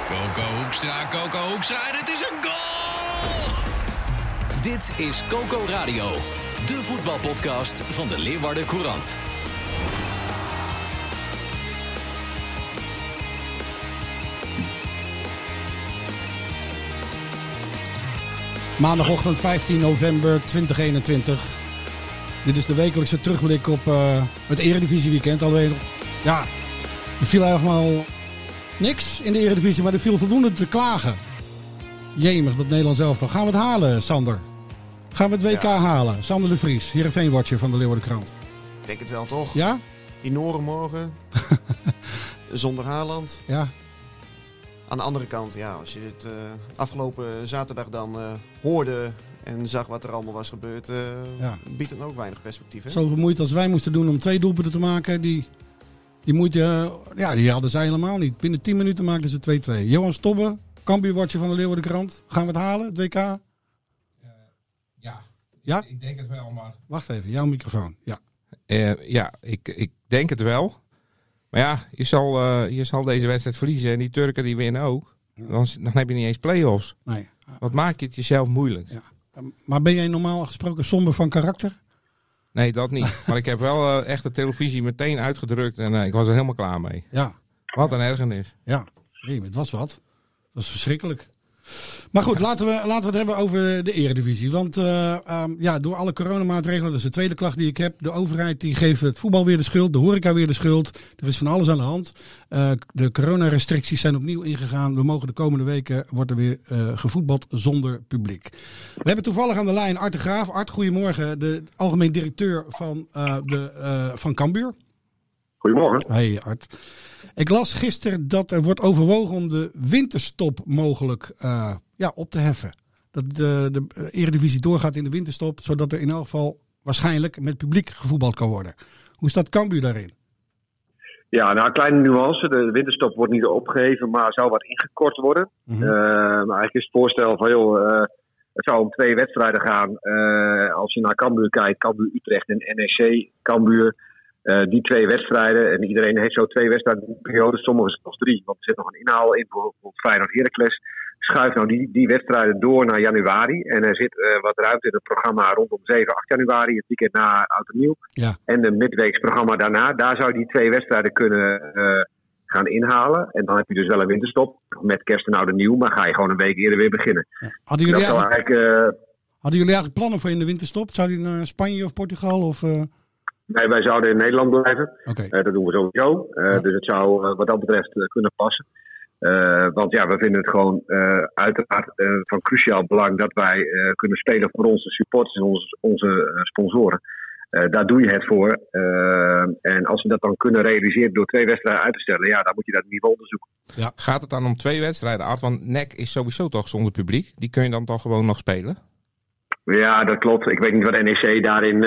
Coco Hoekstra en het is een goal! Dit is Coco Radio, de voetbalpodcast van de Leeuwarden Courant. Maandagochtend 15 november 2021. Dit is de wekelijkse terugblik op het Eredivisieweekend. Alweer, ja, er viel helemaal niks in de Eredivisie, maar er viel voldoende te klagen. Jemig, dat Nederlands elftal. Gaan we het halen, Sander? Gaan we het WK halen? Sander de Vries, Heerenveen-watcher van de Leeuwarden Krant. Ik denk het wel, toch? Ja? Die Noren morgen. Zonder Haaland. Ja. Aan de andere kant, ja, als je het afgelopen zaterdag dan hoorde en zag wat er allemaal was gebeurd, biedt het ook weinig perspectief. Hè? Zoveel moeite als wij moesten doen om 2 doelpunten te maken, die moeite, die hadden zij helemaal niet. Binnen 10 minuten maakten ze 2-2. Johan Stobbe, Cambuur-watcher van de Leeuwarden Krant. Gaan we het halen, het WK? Ja? Ik denk het wel, maar... Wacht even, jouw microfoon. Ja, ik denk het wel. Maar ja, je zal deze wedstrijd verliezen en die Turken die winnen ook. Dan heb je niet eens play-offs. Nee. Wat maak je het jezelf moeilijk? Ja. Maar ben jij normaal gesproken somber van karakter? Nee, dat niet. Maar ik heb wel echt de televisie meteen uitgedrukt en ik was er helemaal klaar mee. Ja. Wat een ergernis. Ja, nee, het was wat. Het was verschrikkelijk. Maar goed, laten we het hebben over de Eredivisie. Want door alle coronamaatregelen, dat is de tweede klacht die ik heb. De overheid die geeft het voetbal weer de schuld, de horeca weer de schuld. Er is van alles aan de hand. De coronarestricties zijn opnieuw ingegaan. We mogen de komende weken, wordt er weer gevoetbald zonder publiek. We hebben toevallig aan de lijn Art de Graaf. Art, goedemorgen. De algemeen directeur van Cambuur. Goedemorgen. Hey Art. Ik las gisteren dat er wordt overwogen om de winterstop mogelijk op te heffen. Dat de Eredivisie doorgaat in de winterstop, zodat er in elk geval waarschijnlijk met publiek gevoetbald kan worden. Hoe staat Cambuur daarin? Ja, nou, een kleine nuance. De winterstop wordt niet opgeheven, maar zou wat ingekort worden. Mm-hmm. Maar eigenlijk is het voorstel van, het zou om 2 wedstrijden gaan. Als je naar Cambuur kijkt, Cambuur-Utrecht en NEC, Cambuur. Die 2 wedstrijden, en iedereen heeft zo 2 wedstrijden in de periode, sommigen zelfs 3, want er zit nog een inhaal in voor Feyenoord Heracles. Schuift nou die wedstrijden door naar januari en er zit wat ruimte in het programma rondom 7, 8 januari, het weekend na Oud en Nieuw. Ja. En een midweeksprogramma daarna, daar zou je die 2 wedstrijden kunnen gaan inhalen. En dan heb je dus wel een winterstop met kerst en Oud en Nieuw, maar ga je gewoon een week eerder weer beginnen. Ja. Hadden jullie eigenlijk plannen voor in de winterstop? Zou die naar Spanje of Portugal of... Nee, wij zouden in Nederland blijven. Okay. Dat doen we sowieso. Dus het zou wat dat betreft kunnen passen. Want ja, we vinden het gewoon uiteraard van cruciaal belang dat wij kunnen spelen voor onze supporters en onze sponsoren. Daar doe je het voor. En als we dat dan kunnen realiseren door 2 wedstrijden uit te stellen, ja, dan moet je dat in ieder geval onderzoeken. Ja. Gaat het dan om 2 wedstrijden, Art? Want NEC is sowieso toch zonder publiek. Die kun je dan toch gewoon nog spelen? Ja, dat klopt. Ik weet niet wat NEC daarin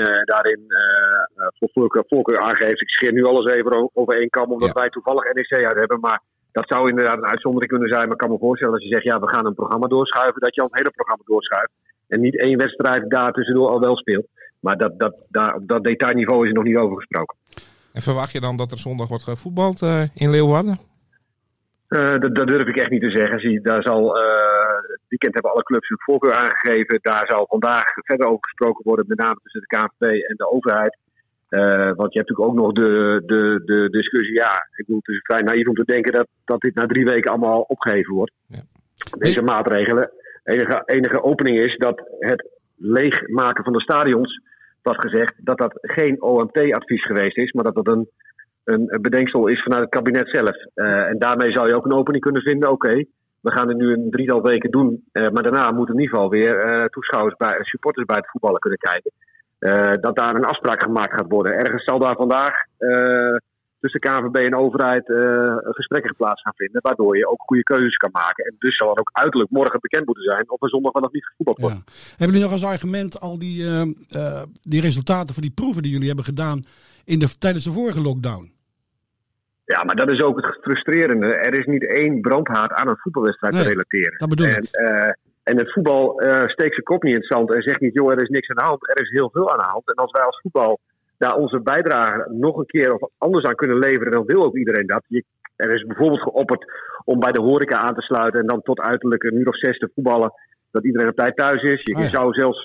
voor voorkeur aangeeft. Ik scheer nu alles even over één kam, omdat wij toevallig NEC uit hebben. Maar dat zou inderdaad een uitzondering kunnen zijn. Maar ik kan me voorstellen als je zegt, we gaan een programma doorschuiven, dat je al het hele programma doorschuift. En niet 1 wedstrijd daar tussendoor al wel speelt. Maar op dat detailniveau is er nog niet over gesproken. En verwacht je dan dat er zondag wordt gevoetbald in Leeuwarden? Dat durf ik echt niet te zeggen. Daar zal, het weekend hebben alle clubs hun voorkeur aangegeven. Daar zal vandaag verder over gesproken worden, met name tussen de KNVB en de overheid. Want je hebt natuurlijk ook nog de discussie. Ja, ik bedoel, het is vrij naïef om te denken dat dit na 3 weken allemaal opgeheven wordt. Ja. Deze maatregelen. Enige opening is dat het leegmaken van de stadions, wat gezegd, dat geen OMT-advies geweest is, maar dat een bedenksel is vanuit het kabinet zelf. En daarmee zou je ook een opening kunnen vinden. Oké, we gaan het nu een 3-tal weken doen. Maar daarna moeten in ieder geval weer toeschouwers supporters bij het voetballen kunnen kijken. Dat daar een afspraak gemaakt gaat worden. Ergens zal daar vandaag tussen KNVB en overheid gesprekken plaats gaan vinden. Waardoor je ook goede keuzes kan maken. En dus zal het ook uiterlijk morgen bekend moeten zijn of er zondag wel of niet gevoetbald wordt. Ja. Hebben jullie nog als argument al die resultaten van die proeven die jullie hebben gedaan tijdens de vorige lockdown? Ja, maar dat is ook het frustrerende. Er is niet 1 brandhaard aan een voetbalwedstrijd te relateren. Dat bedoel ik. En het voetbal steekt zijn kop niet in het zand en zegt niet, joh, er is niks aan de hand. Er is heel veel aan de hand. En als wij als voetbal daar onze bijdrage nog een keer of anders aan kunnen leveren, dan wil ook iedereen dat. Er is bijvoorbeeld geopperd om bij de horeca aan te sluiten en dan tot uiterlijk 1:06 te voetballen, dat iedereen op tijd thuis is. Je zou zelfs,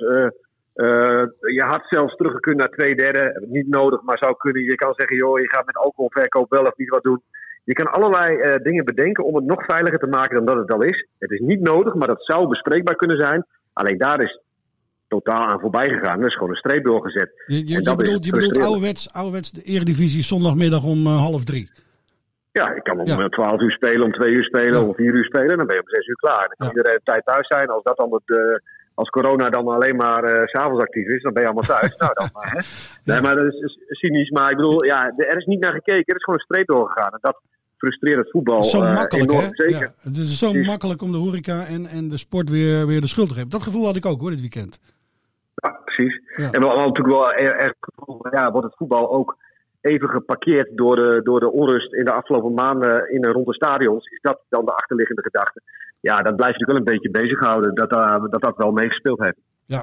je had zelfs teruggekund naar 2/3, niet nodig, maar zou kunnen. Je kan zeggen, joh, je gaat met alcoholverkoop wel of niet wat doen. Je kan allerlei dingen bedenken om het nog veiliger te maken dan dat het al is. Het is niet nodig, maar dat zou bespreekbaar kunnen zijn. Alleen daar is totaal aan voorbij gegaan. Er is gewoon een streep doorgezet. Je bedoelt ouderwets de Eredivisie zondagmiddag om 2:30. Ja, ik kan om 12 uur spelen, om 2 uur spelen, om 4 uur spelen. En dan ben je om 6 uur klaar. Dan kan iedereen op tijd thuis zijn. Als dat dan als corona dan alleen maar 's avonds actief is, dan ben je allemaal thuis. Nou, dan maar. Hè. Nee, maar dat is cynisch. Maar ik bedoel, er is niet naar gekeken. Er is gewoon een streep doorgegaan. En dat frustreert het voetbal zo makkelijk, enorm. Hè? Zeker. Ja, het is zo makkelijk om de horeca en de sport weer de schuld te geven. Dat gevoel had ik ook hoor, dit weekend. Ja, precies. Ja. En we hadden natuurlijk wel echt gevoel, wordt het voetbal ook even geparkeerd door de onrust in de afgelopen maanden rond de stadions. Is dat dan de achterliggende gedachte? Ja, dat blijft natuurlijk wel een beetje bezighouden. Dat wel meegespeeld heeft. Ja.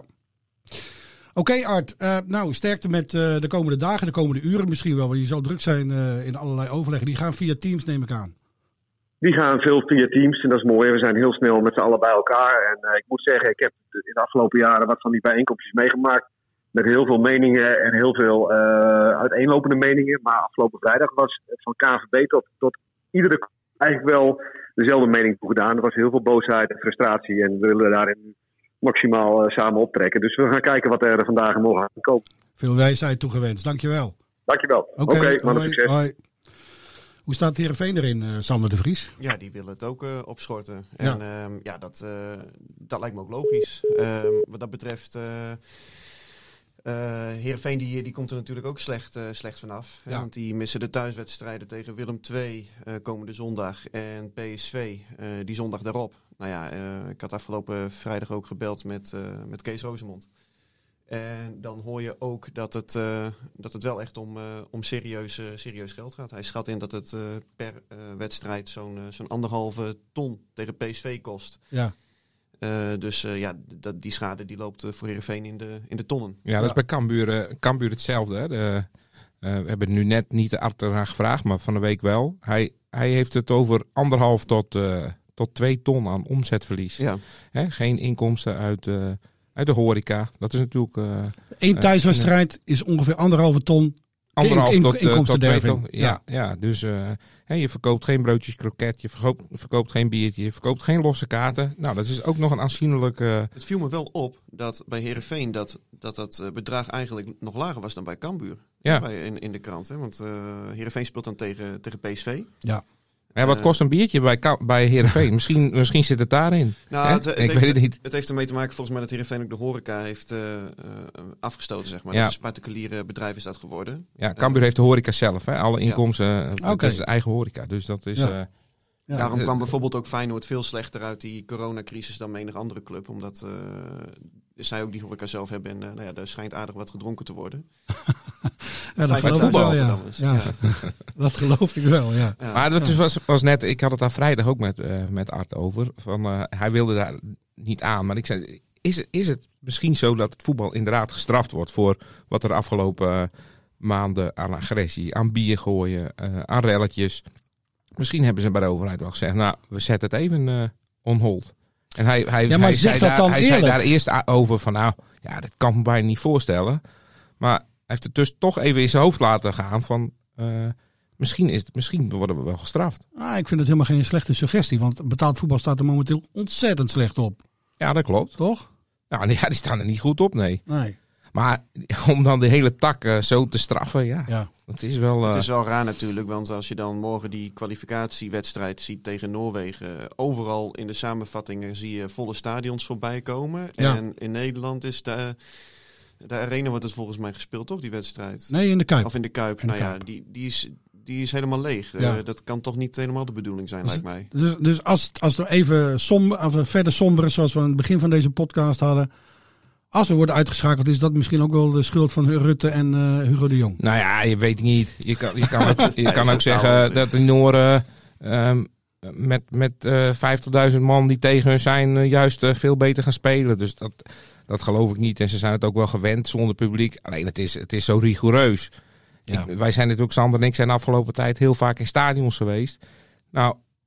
Oké, Art. Sterkte met de komende dagen, de komende uren misschien wel. Want je zal druk zijn in allerlei overleggen. Die gaan via Teams, neem ik aan. Die gaan veel via Teams en dat is mooi. We zijn heel snel met z'n allen bij elkaar. En ik moet zeggen, ik heb in de afgelopen jaren wat van die bijeenkomstjes meegemaakt. Met heel veel meningen en heel veel uiteenlopende meningen. Maar afgelopen vrijdag was het van KNVB tot iedere eigenlijk wel dezelfde mening toegedaan. Er was heel veel boosheid en frustratie. En we willen daarin maximaal samen optrekken. Dus we gaan kijken wat er vandaag en morgen aan komt. Veel wijsheid toegewenst. Dankjewel. Dankjewel. Oké, succes. Hoi. Hoe staat Heerenveen erin, Sander de Vries? Ja, die willen het ook opschorten. En dat lijkt me ook logisch. Wat dat betreft... Heerenveen die komt er natuurlijk ook slecht vanaf. Ja. Want die missen de thuiswedstrijden tegen Willem II komende zondag. En PSV die zondag daarop. Nou ja, ik had afgelopen vrijdag ook gebeld met Kees Rozemond. En dan hoor je ook dat het wel echt om serieus geld gaat. Hij schat in dat het per wedstrijd zo'n 1,5 ton tegen PSV kost. Ja. Die schade die loopt voor Heerenveen in de tonnen. Ja, dat is bij Cambuur hetzelfde. Hè? We hebben nu net niet de Art ernaar gevraagd, maar van de week wel. Hij heeft het over 1,5 tot 2 ton aan omzetverlies. Ja. Hè? Geen inkomsten uit de horeca. Dat is natuurlijk... Eén thuiswedstrijd is ongeveer 1,5 ton. 1,5 tot 2 ton. Ja, dus je verkoopt geen broodjes kroket, je verkoopt geen biertje, je verkoopt geen losse kaarten. Nou, dat is ook nog een aanzienlijk... Het viel me wel op dat bij Heerenveen dat bedrag eigenlijk nog lager was dan bij Cambuur. Ja. In de krant. Hè? Want Heerenveen speelt dan tegen PSV. Ja. Ja, wat kost een biertje bij Heerenveen? misschien zit het daarin. Nou, ik weet het niet. Het heeft ermee te maken volgens mij dat Heerenveen ook de horeca heeft afgestoten, zeg maar. Ja. Dat is een particuliere bedrijf is dat geworden. Ja, Cambuur heeft de horeca zelf. Hè? Alle inkomsten, dat is de eigen horeca. Dus dat is... Ja. Daarom kwam bijvoorbeeld ook Feyenoord veel slechter uit die coronacrisis dan menig andere club. Omdat zij ook die horeca zelf hebben. En er schijnt aardig wat gedronken te worden. Ja, dat geloof ik wel, ja. Dat geloof ik wel, ja. Maar het was net, ik had het daar vrijdag ook met Art over. Hij wilde daar niet aan. Maar ik zei, is het misschien zo dat het voetbal inderdaad gestraft wordt voor wat er de afgelopen maanden aan agressie, aan bier gooien, aan relletjes. Misschien hebben ze bij de overheid wel gezegd, nou, we zetten het even on hold. En hij zei daar eerst over van, nou, ja, dat kan me bijna niet voorstellen. Maar hij heeft het dus toch even in zijn hoofd laten gaan van... Misschien worden we wel gestraft. Ik vind het helemaal geen slechte suggestie. Want betaald voetbal staat er momenteel ontzettend slecht op. Ja, dat klopt. Toch? Ja, die staan er niet goed op, nee. Maar om dan de hele tak zo te straffen, ja. Dat is wel... Het is wel raar natuurlijk. Want als je dan morgen die kwalificatiewedstrijd ziet tegen Noorwegen... Overal in de samenvattingen zie je volle stadions voorbij komen. Ja. En in Nederland is de Arena wordt het volgens mij gespeeld, toch, die wedstrijd? Nee, in de Kuip. Of in de Kuip. Die is helemaal leeg. Ja. Dat kan toch niet helemaal de bedoeling zijn, lijkt mij. Dus als we even verder somberen, zoals we aan het begin van deze podcast hadden... Als we worden uitgeschakeld, is dat misschien ook wel de schuld van Rutte en Hugo de Jong? Nou ja, je weet niet. Je kan ook zeggen dat de Noren met 50.000 man die tegen hun zijn... juist veel beter gaan spelen. Dus dat geloof ik niet. En ze zijn het ook wel gewend zonder publiek. Alleen het is zo rigoureus. Ja. Wij zijn natuurlijk, Sander en ik, zijn de afgelopen tijd heel vaak in stadions geweest. Nou,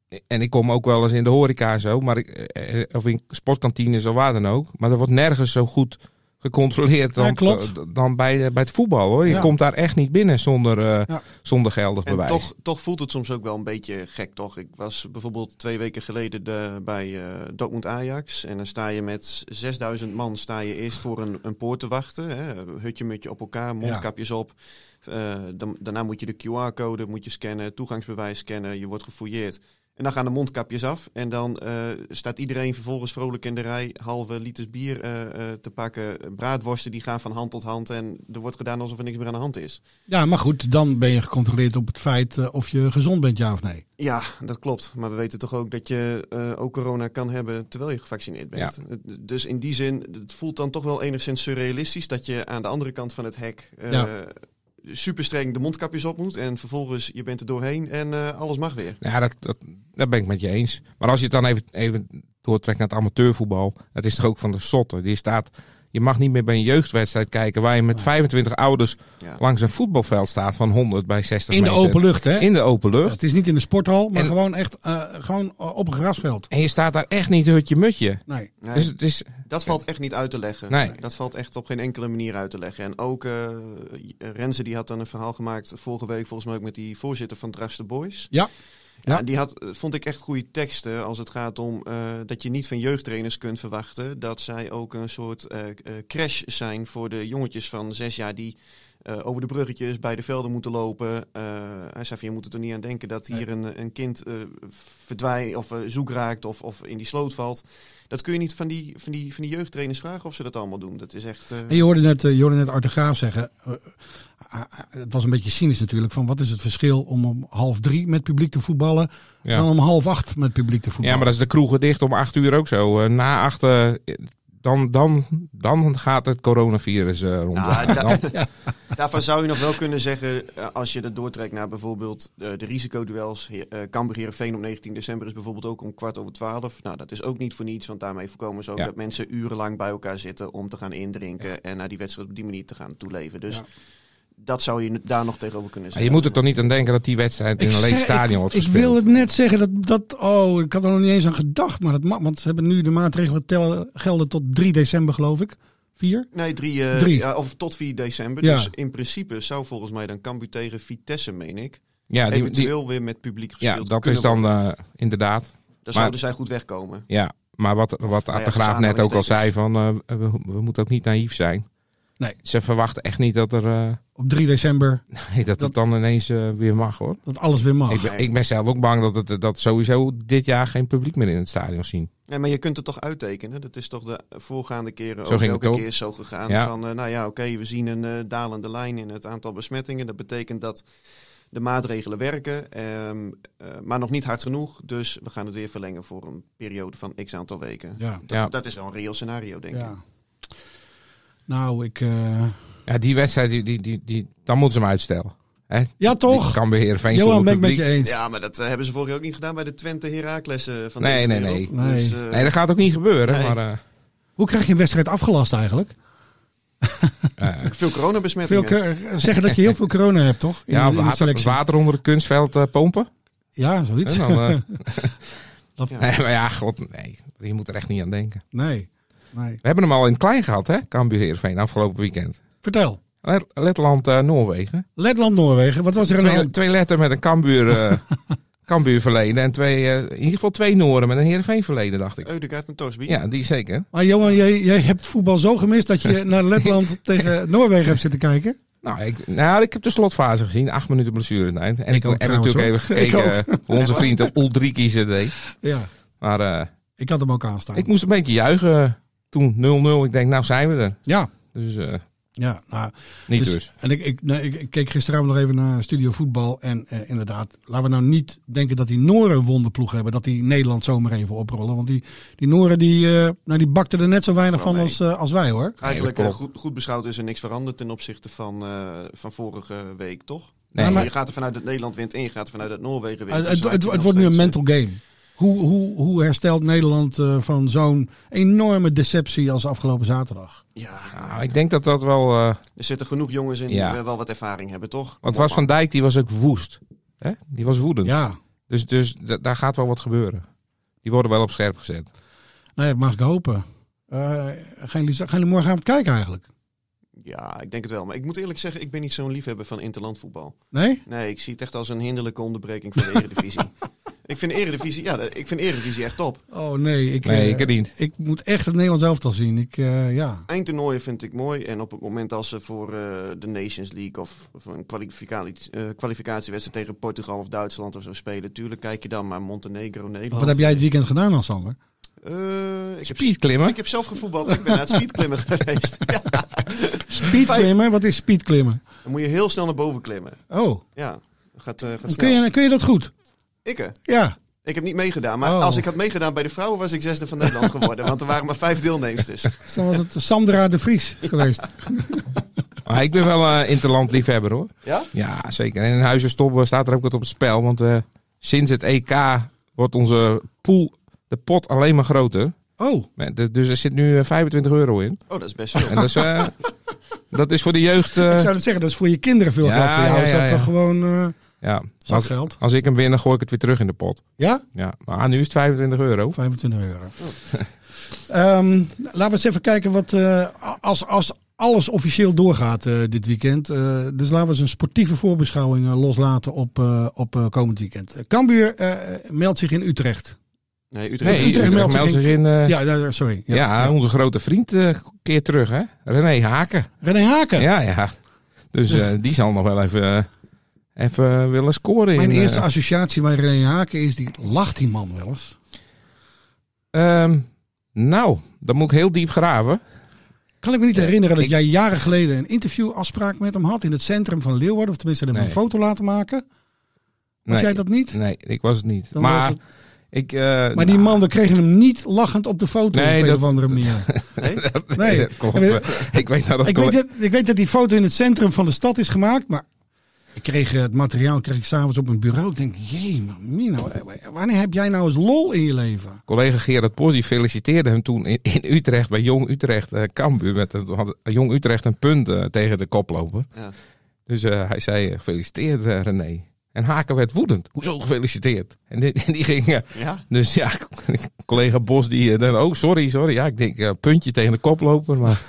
En ik kom ook wel eens in de horeca zo, of in sportkantines of waar dan ook. Maar er wordt nergens zo goed gecontroleerd dan bij het voetbal, hoor. Je komt daar echt niet binnen zonder geldig bewijs. En toch voelt het soms ook wel een beetje gek, toch? Ik was bijvoorbeeld 2 weken geleden bij Dortmund Ajax. En dan sta je met 6000 man eerst voor een poort te wachten. Hè? Hutje-mutje op elkaar, mondkapjes op. Daarna moet je de QR-code scannen, toegangsbewijs scannen. Je wordt gefouilleerd. En dan gaan de mondkapjes af. En dan staat iedereen vervolgens vrolijk in de rij halve liters bier te pakken. Braadworsten die gaan van hand tot hand. En er wordt gedaan alsof er niks meer aan de hand is. Ja, maar goed, dan ben je gecontroleerd op het feit of je gezond bent, ja of nee. Ja, dat klopt. Maar we weten toch ook dat je ook corona kan hebben terwijl je gevaccineerd bent. Ja. Dus in die zin, het voelt dan toch wel enigszins surrealistisch dat je aan de andere kant van het hek super streng de mondkapjes op moet. En vervolgens je bent er doorheen en alles mag weer. Ja, dat ben ik met je eens. Maar als je het dan even doortrekt naar het amateurvoetbal. Dat is toch ook van de zotte. Die staat... Je mag niet meer bij een jeugdwedstrijd kijken waar je met 25 ouders langs een voetbalveld staat van 100 bij 60 meter. In de open lucht, hè? In de open lucht. Het is niet in de sporthal, maar gewoon echt op een grasveld. En je staat daar echt niet hutje-mutje. Nee. Dus het is... Dat valt echt niet uit te leggen. Nee. Dat valt echt op geen enkele manier uit te leggen. En ook Renze die had dan een verhaal gemaakt vorige week volgens mij ook met die voorzitter van Drags de Boys. Ja. Ja, die vond ik echt goede teksten als het gaat om dat je niet van jeugdtrainers kunt verwachten dat zij ook een soort crash zijn voor de jongetjes van 6 jaar die over de bruggetjes bij de velden moeten lopen. Hij zei van je moet er toch niet aan denken dat hier een kind verdwijnt of zoek raakt of in die sloot valt. Dat kun je niet van die jeugdtrainers vragen of ze dat allemaal doen. Dat is echt... En je hoorde net Arthur Graaf zeggen, het was een beetje cynisch natuurlijk, van wat is het verschil om 2:30 met publiek te voetballen dan om 7:30 met publiek te voetballen. Ja, maar dat is de kroegen dicht om 8:00 ook zo. Na 8 dan gaat het coronavirus rond. Daarvan zou je nog wel kunnen zeggen, als je dat doortrekt naar bijvoorbeeld de risicoduels. Cambuur-Heerenveen op 19 december is bijvoorbeeld ook om 11:15. Nou, dat is ook niet voor niets, want daarmee voorkomen ze ook dat mensen urenlang bij elkaar zitten om te gaan indrinken en naar die wedstrijd op die manier te gaan toeleven. Dus dat zou je daar nog tegenover kunnen zeggen. Je moet er toch niet aan denken dat die wedstrijd in een leeg stadion wordt gespeeld? Ik wil het net zeggen, ik had er nog niet eens aan gedacht, maar dat mag, want ze hebben nu de maatregelen gelden tot 3 december geloof ik. 4? Nee, 3. Of tot 4 december. Ja. Dus in principe zou volgens mij dan Cambuur tegen Vitesse, meen ik, eventueel weer met publiek gespeeld. Ja, dat is dan inderdaad. Daar zouden zij goed wegkomen. Ja, maar wat de Graaf net ook al zei, van we moeten ook niet naïef zijn. Nee. Ze verwachten echt niet dat er... op 3 december... Nee, dat het dan ineens weer mag, hoor. Dat alles weer mag. Ik ben zelf ook bang dat sowieso dit jaar geen publiek meer in het stadion zien. Nee, maar je kunt het toch uittekenen? Dat is toch de voorgaande keren ook elke keer zo gegaan. Ja. Van, we zien een dalende lijn in het aantal besmettingen. Dat betekent dat de maatregelen werken, maar nog niet hard genoeg. Dus we gaan het weer verlengen voor een periode van x aantal weken. Ja. Dat is wel een reëel scenario, denk ik. Nou, Ja, die wedstrijd, dan moeten ze hem uitstellen. Hè? Ja, toch? Kan beheren Veen Johan, ben ik publiek. met je eens. Ja, maar dat hebben ze vorig jaar ook niet gedaan bij de Twente Heracles van Nee. Dus, nee, dat gaat ook niet gebeuren. Nee. Maar, hoe krijg je een wedstrijd afgelast eigenlijk? Veel coronabesmettingen. Zeggen dat je heel veel corona hebt, toch? Water onder het kunstveld pompen. Ja, zoiets. En dan, Nee, maar ja, je moet er echt niet aan denken. Nee. We hebben hem al in het klein gehad, hè? Cambuur Heerenveen afgelopen weekend. Vertel. Letland-Noorwegen. Letland-Noorwegen. Wat was er aan de hand? 2 letten met een Cambuur verleden. En in ieder geval 2 Nooren met een Heerenveen verleden, dacht ik. Eudegaard en Torsby. Ja, die zeker. Maar Johan, jij hebt voetbal zo gemist dat je naar Letland tegen Noorwegen hebt zitten kijken? Nou, ik heb de slotfase gezien. 8 minuten blessuretijd. En ik heb natuurlijk even gekeken hoe onze vriend Uldriki ze deed. Ja. Maar ik had hem ook aanstaan. Ik moest een beetje juichen toen 0-0. Ik denk, nou zijn we er. Ja. Dus ja, nou, niet dus. En ik keek gisteravond nog even naar Studio Voetbal. En inderdaad, laten we nou niet denken dat die Noren een wonderploeg hebben. Dat die Nederland zomaar even oprollen. Want die Noren die bakten er net zo weinig van als wij, hoor. Eigenlijk goed beschouwd is er niks veranderd ten opzichte van vorige week, toch? Nee, maar je gaat er vanuit dat Nederland wint en je gaat er vanuit dat Noorwegen wint. Het wordt nu een mental game. Hoe herstelt Nederland van zo'n enorme deceptie als afgelopen zaterdag? Ja, nou, ik denk dat wel... er zitten genoeg jongens in die wel wat ervaring hebben, toch? Want Van Dijk, die was ook woest. Hè? Die was woedend. Ja. Dus daar gaat wel wat gebeuren. Die worden wel op scherp gezet. Nou ja, dat mag ik hopen. Gaan jullie morgenavond kijken eigenlijk? Ja, ik denk het wel. Maar ik moet eerlijk zeggen, ik ben niet zo'n liefhebber van interlandvoetbal. Nee? Nee, ik zie het echt als een hinderlijke onderbreking van de Eredivisie. Ik vind Eredivisie echt top. Oh nee, ik niet. Ik moet echt het Nederlands elftal zien. Eindtoernooien vind ik mooi. En op het moment als ze voor de Nations League of een kwalificatiewedstrijd tegen Portugal of Duitsland of zo spelen. Tuurlijk kijk je dan, maar Montenegro, Nederland. Wat heb jij het weekend gedaan, Alsander? Speedklimmen? Ik heb zelf gevoetbald. Ik ben naar het speedklimmen geweest. Ja. Speedklimmen? Wat is speedklimmen? Dan moet je heel snel naar boven klimmen. Oh. Ja, gaat snel. Kun je dat goed? Ik? Ja. Ik heb niet meegedaan, maar als ik had meegedaan bij de vrouwen was ik 6e van Nederland geworden. Want er waren maar 5 deelnemsters. Dan was het Sandra de Vries geweest. Maar ik ben wel interland liefhebber hoor. Ja? Ja, zeker. En in Huizenstop staat er ook wat op het spel. Want sinds het EK wordt onze pool, de pot, alleen maar groter. Oh. Dus er zit nu €25 in. Oh, dat is best veel. En dat is voor de jeugd... Ik zou het zeggen, dat is voor je kinderen veel geld. Voor jou is dat toch gewoon zakgeld? Als ik hem win, dan gooi ik het weer terug in de pot. Ja? Ja, maar nu is het €25. €25. Laten we eens even kijken wat als alles officieel doorgaat dit weekend. Dus laten we eens een sportieve voorbeschouwing loslaten op komend weekend. Cambuur meldt zich in Utrecht. Nee, Utrecht meldt zich in... sorry. Ja, onze grote vriend keert terug, hè? René Haken. René Haken? Ja. Dus die zal nog wel even willen scoren. Mijn eerste associatie bij René Haken is, lacht die man wel eens? Nou, dan moet ik heel diep graven. Kan ik me niet herinneren dat jij jaren geleden een interviewafspraak met hem had in het centrum van Leeuwarden. Of tenminste, hem een foto laten maken. Was jij dat niet? Nee, ik was het niet. Dan maar... was het... Maar die man, we kregen hem niet lachend op de foto op een of andere manier. Nee, dat klopt. Ik weet dat die foto in het centrum van de stad is gemaakt, maar ik kreeg het materiaal s'avonds op mijn bureau. Ik denk, Mino, wanneer heb jij nou eens lol in je leven? Collega Gerard Bos feliciteerde hem toen in Utrecht bij Jong Utrecht Cambuur. Had Jong Utrecht een punt tegen de koploper. Ja. Dus hij zei, gefeliciteerd René. En Haken werd woedend. Hoezo gefeliciteerd? En die ging... Dus ja, collega Bos die... sorry. Ja, ik denk puntje tegen de koploper. Maar...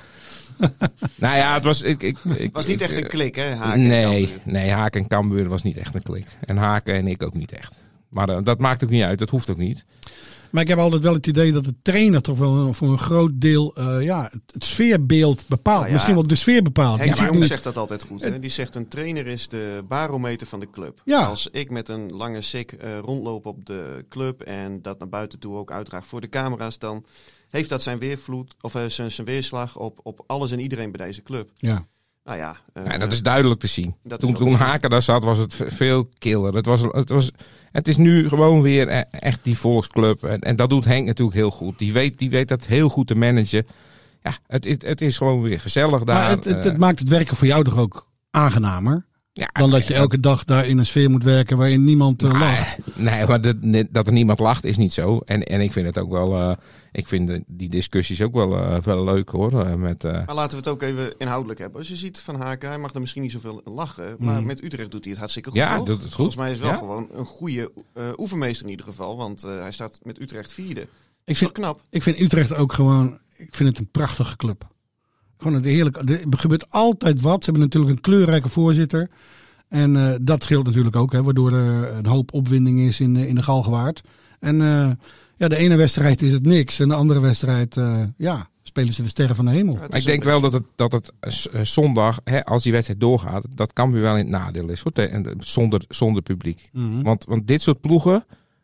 nou ja, het was... Het was niet echt een klik, hè? Haken nee, Haken en Cambuur was niet echt een klik. En Haken en ik ook niet echt. Maar dat maakt ook niet uit. Dat hoeft ook niet. Maar ik heb altijd wel het idee dat de trainer toch wel voor een groot deel het sfeerbeeld bepaalt. Misschien wel de sfeer bepaalt. Henk de Jong zegt dat altijd goed. Hè? Die zegt een trainer is de barometer van de club. Ja. Als ik met een lange sik rondloop op de club en dat naar buiten toe ook uitdraag voor de camera's, dan heeft dat zijn weervloed of zijn weerslag op alles en iedereen bij deze club. Ja. Nou ja, dat is duidelijk te zien. Toen Haken daar zat, was het veel killer. Het is nu gewoon weer echt die volksclub. En dat doet Henk natuurlijk heel goed. Die weet dat heel goed te managen. Ja, het is gewoon weer gezellig daar. Maar het maakt het werken voor jou toch ook aangenamer? Ja, dan dat je elke dag daar in een sfeer moet werken waarin niemand lacht. Nee, maar dat er niemand lacht is niet zo. En ik vind het ook wel... ik vind die discussies ook wel leuk hoor. Maar laten we het ook even inhoudelijk hebben. Als je ziet Van Haken, hij mag er misschien niet zoveel lachen. Maar met Utrecht doet hij het hartstikke goed. Ja, toch? doet het goed. Volgens mij is wel gewoon een goede oefenmeester in ieder geval. Want hij staat met Utrecht 4e. Ik vind knap. Ik vind Utrecht ook gewoon... Ik vind het een prachtige club. Gewoon een heerlijk... Er gebeurt altijd wat. Ze hebben natuurlijk een kleurrijke voorzitter. En dat scheelt natuurlijk ook, hè, waardoor er een hoop opwinding is in de Galgenwaard. En de ene wedstrijd is het niks. En de andere wedstrijd, spelen ze de sterren van de hemel. Maar ik denk wel dat het zondag, als die wedstrijd doorgaat, dat Cambuur wel in het nadeel is. Zonder publiek. Mm-hmm. Want dit soort ploegen,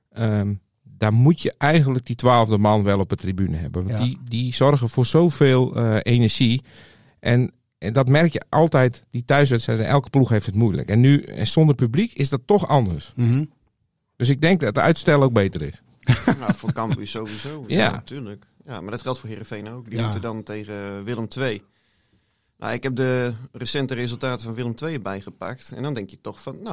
daar moet je eigenlijk die 12e man wel op de tribune hebben. Want die zorgen voor zoveel energie. En dat merk je altijd, die thuiswedstrijden, elke ploeg heeft het moeilijk. En nu, zonder publiek, is dat toch anders. Mm-hmm. Dus ik denk dat de uitstel ook beter is. Nou, voor Cambuur sowieso. Ja, natuurlijk. Ja, maar dat geldt voor Heerenveen ook. Die moeten dan tegen Willem II. Nou, ik heb de recente resultaten van Willem II erbij gepakt. En dan denk je toch van,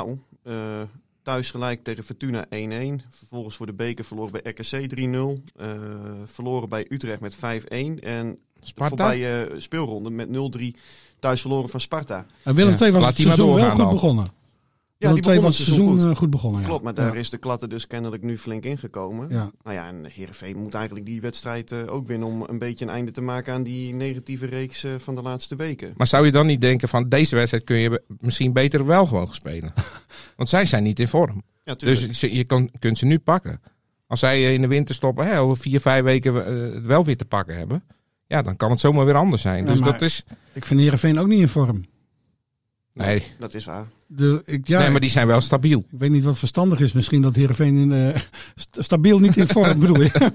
thuis gelijk tegen Fortuna 1-1. Vervolgens voor de beker verloren bij RKC 3-0. Verloren bij Utrecht met 5-1. En voorbij speelronde met 0-3 thuis verloren van Sparta. En Willem II was het seizoen wel goed begonnen. Ja, die begon het seizoen goed begonnen. Klopt, maar daar is de klatte dus kennelijk nu flink ingekomen. Ja. Nou ja, en Heerenveen moet eigenlijk die wedstrijd ook winnen om een beetje een einde te maken aan die negatieve reeks van de laatste weken. Maar zou je dan niet denken van deze wedstrijd kun je misschien beter wel gewoon spelen? Want zij zijn niet in vorm. Ja, dus je kunt ze nu pakken. Als zij in de winter stoppen, over 4-5 weken wel weer te pakken hebben. Ja, dan kan het zomaar weer anders zijn. Ja, dus dat is... Ik vind Heerenveen ook niet in vorm. Nee. Dat is waar. Nee, maar die zijn wel stabiel. Ik weet niet wat verstandig is. Misschien dat Heerenveen stabiel niet in vorm bedoel je.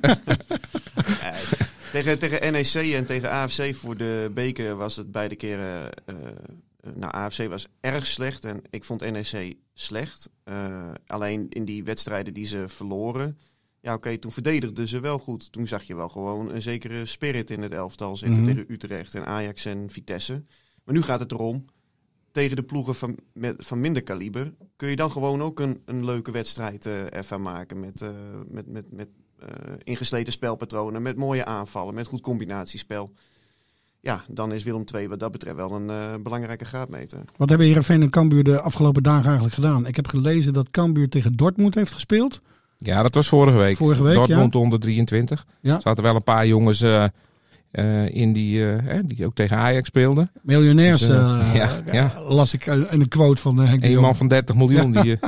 Tegen NEC en tegen AFC voor de beker was het beide keren... AFC was erg slecht en ik vond NEC slecht. Alleen in die wedstrijden die ze verloren... Ja, oké, toen verdedigden ze wel goed. Toen zag je wel gewoon een zekere spirit in het elftal zitten tegen Utrecht en Ajax en Vitesse. Maar nu gaat het erom... Tegen de ploegen van minder kaliber kun je dan gewoon ook een leuke wedstrijd ervan maken. Met ingesleten spelpatronen, met mooie aanvallen, met goed combinatiespel. Ja, dan is Willem II wat dat betreft wel een belangrijke graadmeter. Wat hebben Heerenveen en Cambuur de afgelopen dagen eigenlijk gedaan? Ik heb gelezen dat Cambuur tegen Dortmund heeft gespeeld. Ja, dat was vorige week. Dortmund onder 23. Ja. Er zaten wel een paar jongens... in die ook tegen Ajax speelden. Miljonairs las ik in een quote van Henk de Jong. Een man van 30 miljoen. Dat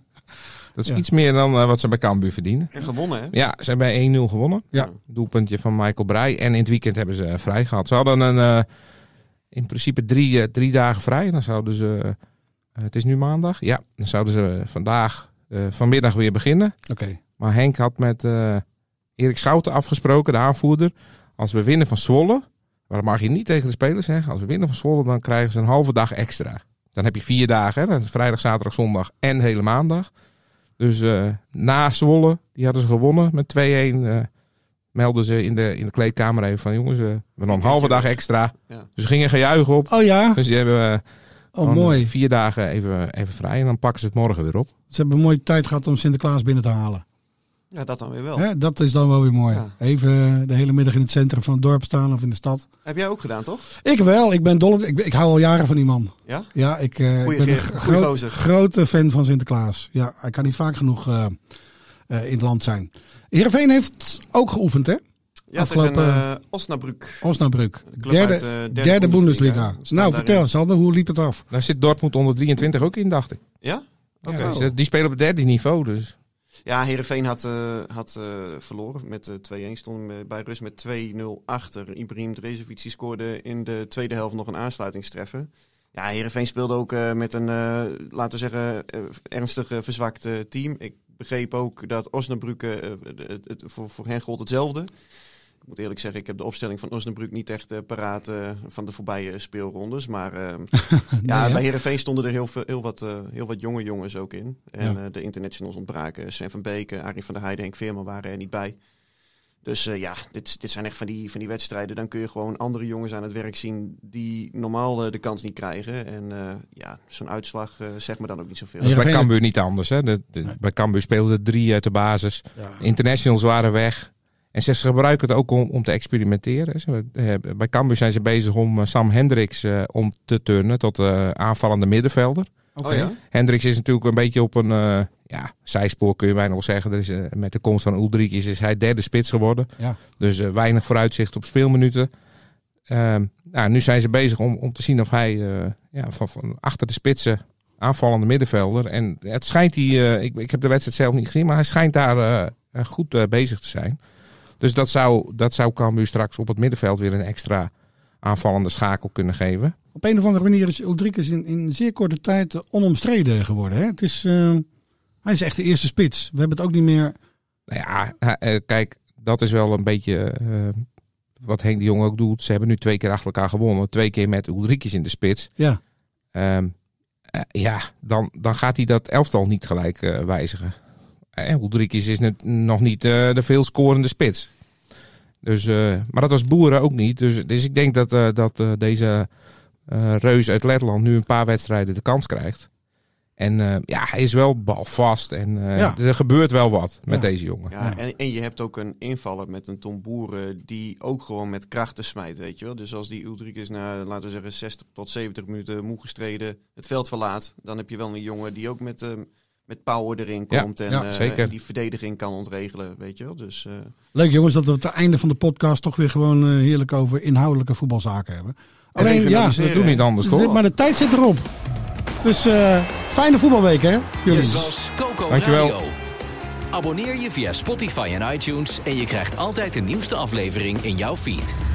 is iets meer dan wat ze bij Cambuur verdienen. En gewonnen, hè? Ja, ze hebben 1-0 gewonnen. Ja. Doelpuntje van Michael Breij. En in het weekend hebben ze vrij gehad. Ze hadden in principe drie dagen vrij. Dan zouden ze... het is nu maandag. Ja, dan zouden ze vanmiddag weer beginnen. Okay. Maar Henk had met Erik Schouten afgesproken, de aanvoerder... Als we winnen van Zwolle, maar dat mag je niet tegen de spelers zeggen. Als we winnen van Zwolle, dan krijgen ze een halve dag extra. Dan heb je 4 dagen, hè? Dat is vrijdag, zaterdag, zondag en hele maandag. Dus na Zwolle, die hadden ze gewonnen met 2-1. Melden ze in de kleedkamer even van jongens, we hebben nog een halve dag extra. Ja. Dus ze gingen gejuichen op. Oh ja? Dus die hebben mooi. 4 dagen even vrij en dan pakken ze het morgen weer op. Ze hebben een mooie tijd gehad om Sinterklaas binnen te halen. Ja, dat dan weer wel. Hè, dat is dan wel weer mooi. Ja. Even de hele middag in het centrum van het dorp staan of in de stad. Heb jij ook gedaan, toch? Ik wel. Ik ben dol op. Ik hou al jaren van die man. Ja? Ja, ik ben een grote fan van Sinterklaas. Ja, hij kan niet vaak genoeg in het land zijn. Heerenveen heeft ook geoefend, hè? Ja, afgelopen Osnabrück. Osnabrück. Derde Bundesliga. Nou, vertel, Sander, hoe liep het af? Daar zit Dortmund onder 23 ook in, dacht ik. Ja? Oké. Ja, die spelen op het derde niveau, dus... Ja, Heerenveen had verloren met 2-1. Stond bij rust met 2-0 achter. Ibrahim Drezovic scoorde in de tweede helft nog een aansluitingstreffer. Ja, Heerenveen speelde ook met een, laten we zeggen, ernstig verzwakt team. Ik begreep ook dat Osnabrück, voor hen gold hetzelfde. Ik moet eerlijk zeggen, ik heb de opstelling van Osnabrück niet echt paraat van de voorbije speelrondes. Maar bij Heerenveen stonden er heel wat jonge jongens ook in. En de internationals ontbraken. Sven van Beek, Arie van der Heijden, Henk Veerman waren er niet bij. Dus dit zijn echt van die wedstrijden. Dan kun je gewoon andere jongens aan het werk zien die normaal de kans niet krijgen. En zo'n uitslag zegt me dan ook niet zoveel. Dat is bij Cambuur niet anders. Hè? Bij Cambuur speelden 3 uit de basis. Ja. Internationals waren weg. En ze gebruiken het ook om te experimenteren. Bij Cambuur zijn ze bezig om Sam Hendricks om te turnen tot aanvallende middenvelder. Okay. Oh ja? Hendricks is natuurlijk een beetje op een zijspoor, kun je bijna wel zeggen. Er is, met de komst van Uldrikis is hij derde spits geworden. Ja. Dus weinig vooruitzicht op speelminuten. Nu zijn ze bezig om te zien of hij van achter de spitsen aanvallende middenvelder. En het schijnt ik heb de wedstrijd zelf niet gezien, maar hij schijnt daar goed bezig te zijn. Dus dat zou Cambuur straks op het middenveld weer een extra aanvallende schakel kunnen geven. Op een of andere manier is Uldrikis in zeer korte tijd onomstreden geworden. Hè? Hij is echt de eerste spits. We hebben het ook niet meer... Nou ja, kijk, dat is wel een beetje wat Henk de Jong ook doet. Ze hebben nu 2 keer achter elkaar gewonnen. 2 keer met Uldrikis in de spits. Ja. Dan gaat hij dat elftal niet gelijk wijzigen. Uldrikis is nog niet de veel scorende spits. Dus, maar dat was Boeren ook niet. Dus ik denk dat deze reus uit Letland nu een paar wedstrijden de kans krijgt. En hij is wel balvast en er gebeurt wel wat met deze jongen. Ja, en je hebt ook een invaller met een Tom Boeren die ook gewoon met krachten smijt, weet je wel. Dus als die Uldrikis na, laten we zeggen, 60 tot 70 minuten moe gestreden het veld verlaat, dan heb je wel een jongen die ook met power erin komt en die verdediging kan ontregelen, weet je wel. Dus, leuk jongens dat we het einde van de podcast toch weer gewoon heerlijk over inhoudelijke voetbalzaken hebben. Alleen we doen niet anders toch? Maar de tijd zit erop. Dus fijne voetbalweek hè, jullie. Dit was Coco Dankjewel. Radio. Abonneer je via Spotify en iTunes en je krijgt altijd de nieuwste aflevering in jouw feed.